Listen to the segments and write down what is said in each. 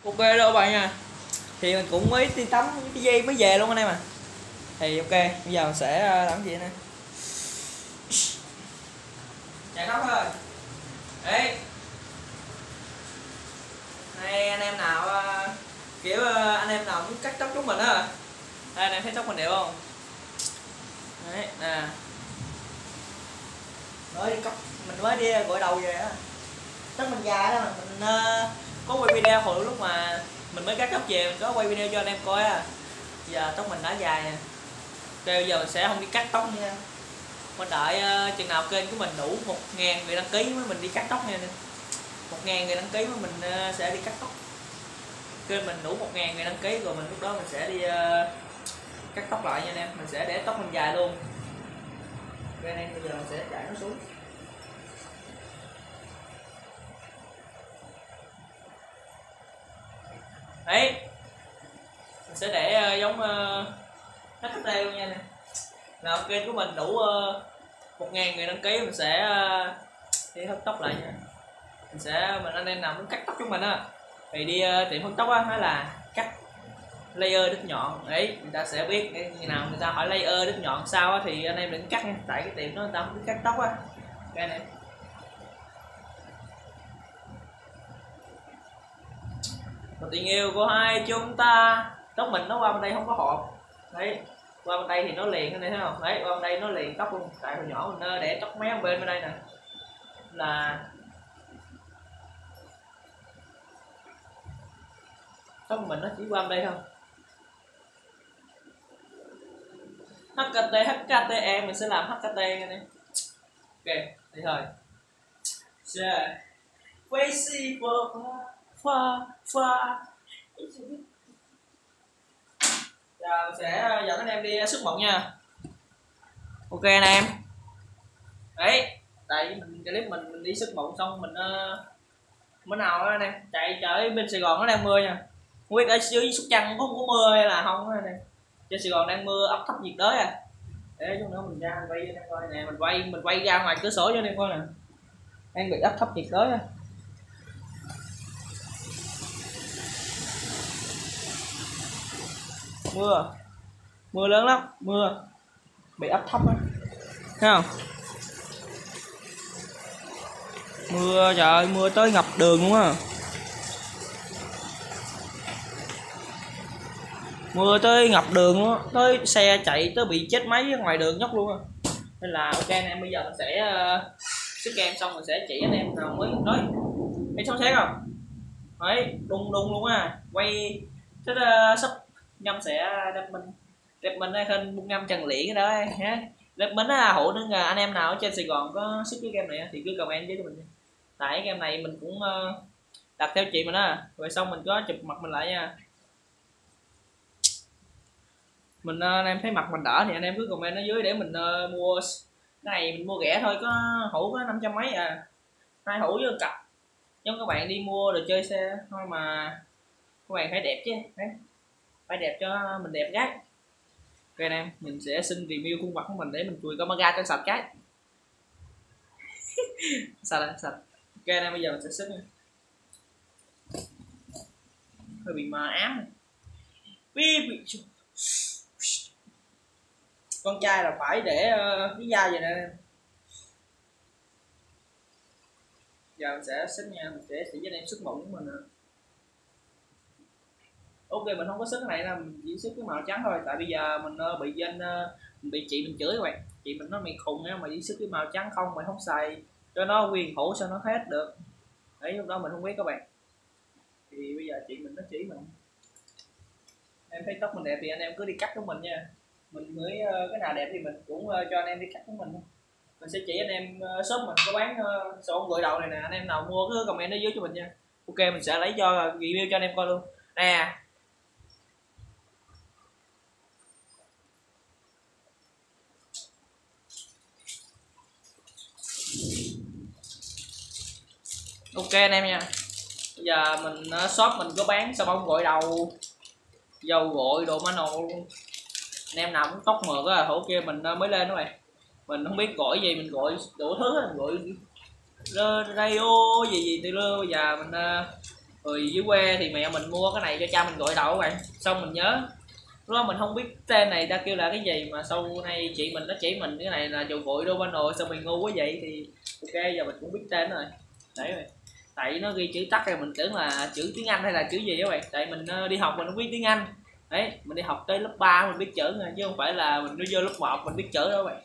Ok đâu bạn nha. Thì mình cũng mới đi tắm cái dây mới về luôn anh em à. Thì ok, bây giờ mình sẽ làm gì nè. Chạy tóc thôi. Đấy. Hay anh em nào kiểu anh em nào muốn cắt tóc chúng mình á. Đây anh em thấy tóc mình đẹp không? Đấy, nè. Mới đi cắt, mình mới đi gội đầu về á. Tóc mình dài đó, mình có quay video hồi lúc mà mình mới cắt tóc về, mình có quay video cho anh em coi á. Giờ tóc mình đã dài nè. Ok, bây giờ mình sẽ không đi cắt tóc nha. Mình đợi chừng nào kênh của mình đủ 1000 người đăng ký mới mình đi cắt tóc nha. 1000 người đăng ký mới mình sẽ đi cắt tóc. Kênh mình đủ 1000 người đăng ký rồi mình lúc đó mình sẽ đi cắt tóc lại nha anh em. Mình sẽ để tóc mình dài luôn. Ok anh em, bây giờ mình sẽ chạy nó xuống. Đấy. Mình sẽ để giống HT luôn nha nè. Nào kênh của mình đủ 1000 người đăng ký mình sẽ đi hớt tóc lại nha. Mình anh em nào muốn cắt tóc chúng mình á thì đi tiệm hớt tóc á, hay là cắt layer đứt nhọn. Đấy, người ta sẽ biết như nào, người ta hỏi layer đứt nhọn sao á thì anh em đừng cắt nha, tại cái tiệm đó người ta không biết cắt tóc á. Ok anh em. Một tình yêu của hai chúng ta, tóc mình nó qua bên đây không có hộp. Đấy, qua bên đây thì nó liền, anh em thấy không? Đấy, qua bên đây nó liền tóc luôn. Tại hồi nhỏ mình để tóc mé bên đây nè, là tóc mình nó chỉ qua bên đây thôi. HKT HKTE mình sẽ làm HKT nha nè. Ok, đây thôi. Yeah. Crazy for giờ sẽ dẫn anh em đi sức mộng nha. Ok anh em. Đấy, tại mình clip mình đi sức mộng xong mình bữa nào đó anh em chạy chở bên Sài Gòn nó đang mưa nha. Không biết ở dưới Sóc Trăng có mưa hay là không anh em. Trên Sài Gòn đang mưa áp thấp nhiệt đới à. Để chút nữa mình ra mình quay cho anh em coi nè, mình quay ra ngoài cửa sổ cho anh em coi nè. Đang bị áp thấp nhiệt đới à. Mưa lớn lắm, mưa bị áp thấp á, thấy không? Mưa, trời ơi, mưa tới ngập đường luôn á. Mưa tới ngập đường luôn á, tới xe chạy tới bị chết máy ở ngoài đường nhóc luôn á. Nên là ok anh em, bây giờ mình sẽ sức kem xong mình sẽ chỉ anh em nào mới nói thấy sóng xét không. Đấy, đung đung luôn á, quay thích sắp nhâm sẽ đẹp mình hay hơn một ngâm trần liễn đó ha. Đẹp mình á, hộ nữa là anh em nào ở trên Sài Gòn có sức cái game này thì cứ comment với mình. Tại cái game này mình cũng đặt theo chị mình á, rồi xong mình có chụp mặt mình lại nha. Mình anh em thấy mặt mình đỡ thì anh em cứ comment ở dưới để mình mua cái này. Mình mua rẻ thôi, có hũ có 500 mấy à, 2 hũ với cặp, giống các bạn đi mua đồ chơi xe thôi mà các bạn phải đẹp chứ. Đấy, phải đẹp cho mình đẹp gái. Ok anh em, mình sẽ xin review khuôn mặt của mình để mình chùi camera cho sạch cái. Sạch. Ok anh em, bây giờ mình sẽ xếp nha. Hơi bị mờ ám. Con trai là phải để cái da vậy nè. Giờ mình sẽ xếp nha, mình sẽ chỉ cho anh em sức mụn của mình nè. Ok, mình không có sức cái này đâu, mình chỉ sức cái màu trắng thôi. Tại bây giờ mình bị trên mình bị chị mình chửi các bạn. Chị mình nói mày khùng á, mày đi sức cái màu trắng không, mày không xài cho nó quyền hữu sao nó hết được. Đấy, lúc đó mình không biết các bạn. Thì bây giờ chị mình nó chỉ mình. Em thấy tóc mình đẹp thì anh em cứ đi cắt của mình nha. Mình mới cái nào đẹp thì mình cũng cho anh em đi cắt của mình. Mình sẽ chỉ anh em shop mình có bán sổ gội đầu này nè, anh em nào mua cứ comment ở dưới cho mình nha. Ok, mình sẽ lấy cho review cho anh em coi luôn nè. Ok anh em nha, bây giờ mình shop mình có bán xà bông gội đầu, dầu gội, đồ manual luôn. Anh em nào muốn tóc mượt á, hổ kia mình mới lên đó bạn. Mình không biết gọi gì, mình gọi đủ thứ, mình gọi radio gì từ lơ. Bây giờ mình Rồi dưới quê thì mẹ mình mua cái này cho cha mình gội đầu các bạn. Xong mình nhớ lúc đó mình không biết tên này ta kêu là cái gì, mà sau này chị mình nó chỉ mình cái này là dầu gội Romano. Sao mình ngu quá vậy thì ok, giờ mình cũng biết tên rồi. Đấy rồi, tại nó ghi chữ tắt rồi mình tưởng là chữ tiếng Anh hay là chữ gì các bạn, tại mình đi học mình không biết tiếng Anh. Đấy, mình đi học tới lớp 3 mình biết chữ rồi, chứ không phải là mình đi vô lớp 1 mình biết chữ đâu các bạn.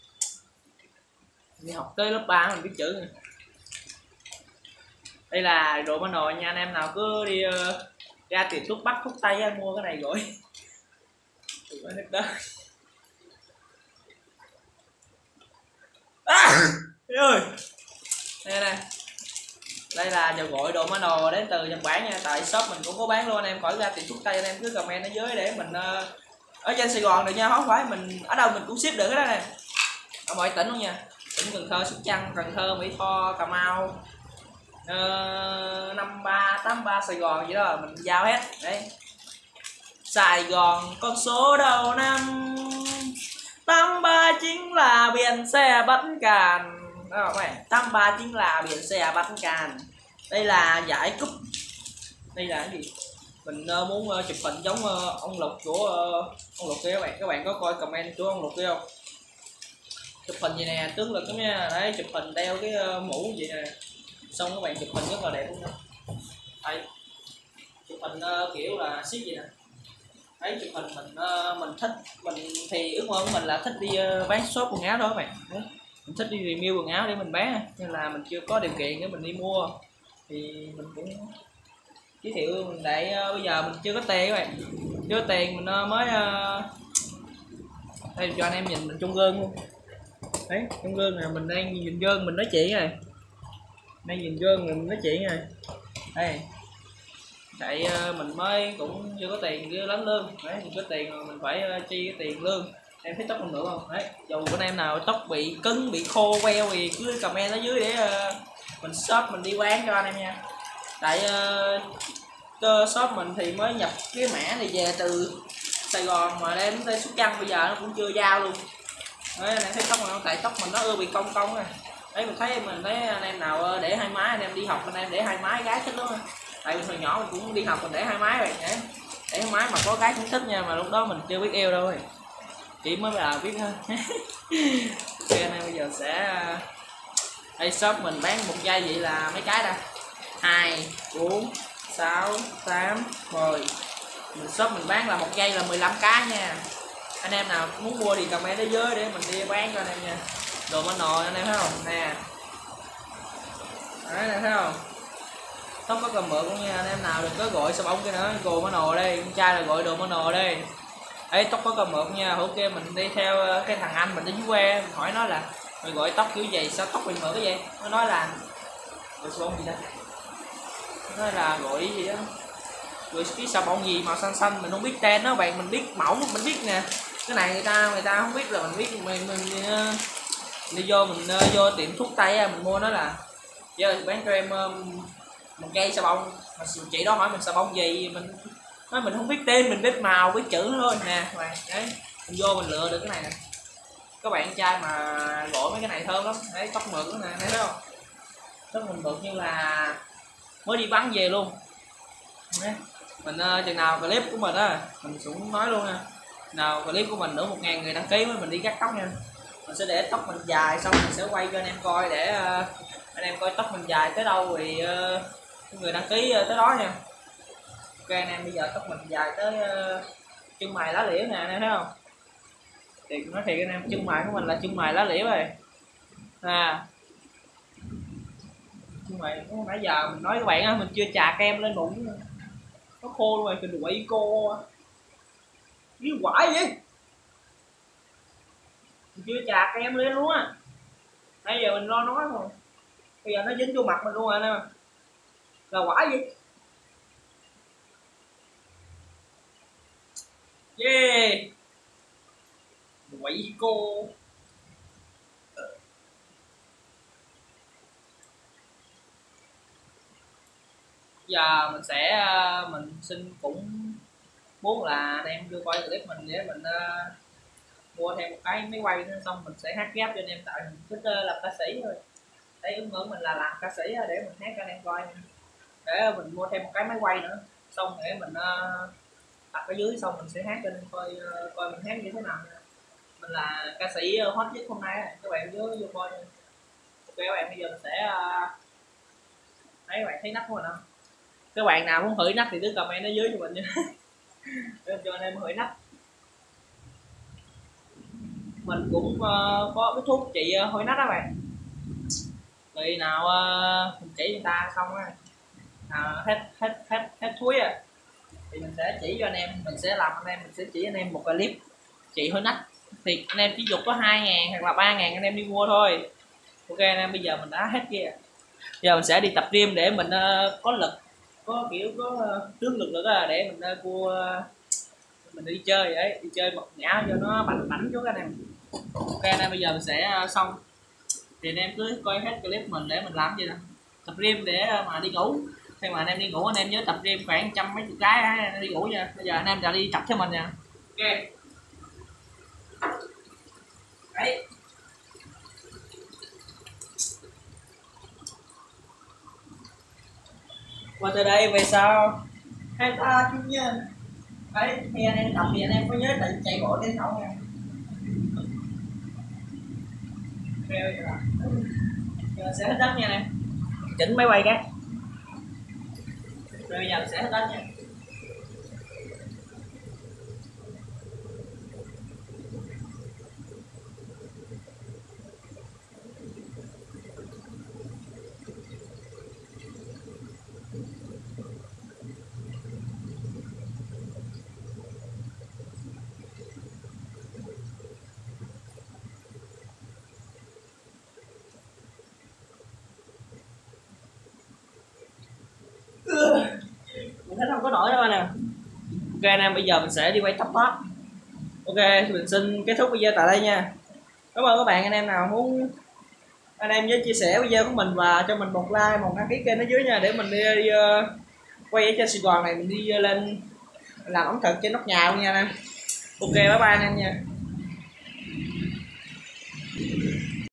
Đi học tới lớp 3 mình biết chữ rồi. Đây là Romano nha, anh em nào cứ đi ra tiệm thuốc bắc thuốc tây mua cái này rồi. Đó. Ơi đây nè, đây là dầu gội Romano đến từ Nhật Bản nha, tại shop mình cũng có bán luôn anh em, khỏi ra tiệm thuốc tây anh em cứ comment ở dưới để mình ở trên Sài Gòn được nha, không phải mình ở đâu mình cũng ship được cái đó nè, ở mọi tỉnh luôn nha, tỉnh Cần Thơ, Sóc Trăng, Cần Thơ, Mỹ Tho, Cà Mau, 5383 Sài Gòn vậy đó mình giao hết. Đấy, Sài Gòn con số đầu năm 83 chính là biển xe Bánh Càn. Đó các bạn, 83 chính là biển xe Bánh Càn. Đây là giải cúp. Đây là cái gì? Mình muốn chụp hình giống ông Lục của ông Lục kia các bạn có coi comment của ông Lục kia không? Chụp hình gì nè, tướng lực lắm nha. Đấy, chụp hình đeo cái mũ gì nè. Xong các bạn chụp hình rất là đẹp luôn đó. Đây. Chụp hình kiểu là ship gì nè. Đấy, chụp hình mình thích, mình thì ước mơ của mình là thích đi bán shop quần áo đó các bạn. Đấy, mình thích đi review quần áo để mình bán, nhưng là mình chưa có điều kiện để mình đi mua, thì mình cũng giới thiệu mình để bây giờ mình chưa có tiền các bạn, chưa có tiền mình mới đây cho anh em nhìn mình trong gương luôn. Đấy, trong gương nè, mình đang nhìn gương mình nói chuyện này, đang nhìn gương mình nói chuyện này. Đây, tại mình mới cũng chưa có tiền chưa lắm lương. Đấy, mình có tiền mà mình phải chi cái tiền lương. Em thấy tóc mình được không? Đấy, dù bữa em nào tóc bị cứng bị khô queo thì cứ comment ở dưới để mình shop mình đi bán cho anh em nha. Tại shop mình thì mới nhập cái mã này về từ Sài Gòn mà đem tới Sóc Trăng, bây giờ nó cũng chưa giao luôn. Đấy, anh em thấy tóc mình không? Tại tóc mình nó bị cong cong rồi. Đấy, mình thấy anh em nào để hai mái, anh em đi học anh em để hai mái gái thích lắm. Tại vì hồi nhỏ mình cũng đi học mình để hai mái rồi, để hai mái mà có gái cũng thích nha, mà lúc đó mình chưa biết yêu đâu rồi, chỉ mới là biết thôi. Ok, anh em bây giờ sẽ đây, shop mình bán một giây vậy là mấy cái đây, 2 4 6 8 10, mình shop mình bán là một giây là 15 cái nha. Anh em nào muốn mua thì comment ở dưới để mình đi bán cho anh em nha. Đồ mano nồi anh em thấy không nè, đấy này thấy không, tóc có cầm mượn luôn nha. Anh em nào đừng có gọi xà bông cái nữa, đồ mano đây, con trai là gọi đồ mano đây. Ấy, tóc có cầm mượn nha. Ok, mình đi theo cái thằng anh mình đến dưới quê, mình hỏi nó là mày gọi tóc kiểu gì, sao tóc bị mượn cái gì, nó nói là gọi xà bông gì đó, nó nói là gọi gì đó, rồi cái xà bông gì màu xanh xanh, mình không biết tên đó bạn, mình biết mẫu mình biết nè, cái này người ta không biết là mình biết. Mình đi vô mình vô tiệm thuốc tây mình mua, nó là giờ bán cho em một cây xà bông, mà chị đó hỏi mình xà bông gì, mình nói mình không biết tên, mình biết màu biết chữ thôi nè các bạn. Đấy, mình vô mình lựa được cái này nè, các bạn trai mà gọi mấy cái này thơm lắm. Đấy, tóc mượt nè, thấy không, tóc mình mượt như là mới đi bắn về luôn. Đấy, mình chừng nào clip của mình á, mình cũng nói luôn nha, nào clip của mình nữa 1000 người đăng ký mới mình đi cắt tóc nha. Mình sẽ để tóc mình dài, xong mình sẽ quay cho anh em coi để anh em coi tóc mình dài tới đâu thì người đăng ký tới đó nha. Ok anh em, bây giờ tóc mình dài tới chân mày lá liễu nè, anh em thấy không, thì nói thiệt anh em, chân mày của mình là chân mày lá liễu rồi chân mày nãy giờ mình nói các bạn á, mình chưa chà kem lên bụng nó khô luôn rồi, kìa quậy cô cái quải vậy, mình chưa chà kem lên luôn á, nãy giờ mình lo nói rồi, bây giờ nó dính vô mặt mình luôn rồi anh em, là quải gì. Yeah, quậy cô. Giờ mình sẽ mình xin cũng muốn là anh em vô coi clip mình để mình mua thêm một cái máy quay nữa, xong mình sẽ hát ghép cho anh em, tại mình thích làm ca sĩ thôi. Đấy, ước mơ mình là làm ca sĩ để mình hát cho anh em coi. để mình mua thêm một cái máy quay nữa, xong để mình đặt ở dưới, xong mình sẽ hát cho nên coi coi mình hát như thế nào nha. Mình là ca sĩ hot nhất hôm nay, các bạn nhớ vô coi. Ok các bạn, bây giờ mình sẽ thấy các bạn thấy nắp của mình không? Các bạn nào muốn hửi nắp thì cứ comment ở dưới cho mình nha. Để cho anh em hửi nắp. Mình cũng có cái thuốc trị hôi nách đó bạn, người nào mình chỉ người ta xong á, nào hết thúi thì mình sẽ chỉ cho anh em, mình sẽ làm anh em, mình sẽ chỉ anh em một cái clip trị hôi nách, thì anh em chỉ dục có 2.000 hoặc là 3.000 anh em đi mua thôi. Ok anh em, bây giờ mình đã hết kia, giờ mình sẽ đi tập gym để mình có lực, có kiểu có tướng lực nữa để mình cua mình đi chơi vậy, đi chơi một nhã cho nó bảnh bảnh chút anh em. Ok anh em, bây giờ mình sẽ xong thì anh em cứ coi hết clip mình để mình làm gì nè, tập gym để mà đi ngủ. Khi mà anh em đi ngủ anh em nhớ tập gym khoảng trăm mấy chục cái á, đi ngủ nha. Bây giờ anh em đã đi tập theo mình nha. Ok đấy, qua tới đây về sau hai ta chung nha. Đấy thì anh em tập thì anh em có nhớ tự chạy bộ đến không nha. Ok giờ sẽ hết đất nha em, chỉnh máy quay cái rồi bây giờ sẽ hết đất nha. Mình thấy không có nổi đâu anh nè. Ok anh em, bây giờ mình sẽ đi quay top top. Ok mình xin kết thúc video tại đây nha. Cảm ơn các bạn, anh em nào muốn anh em nhớ chia sẻ video của mình và cho mình một like, một đăng ký kênh ở dưới nha, để mình đi quay ở trên Sài Gòn này, mình đi lên làm ẩm thực trên nóc nhà luôn nha anh em. Ok bye bye anh em nha.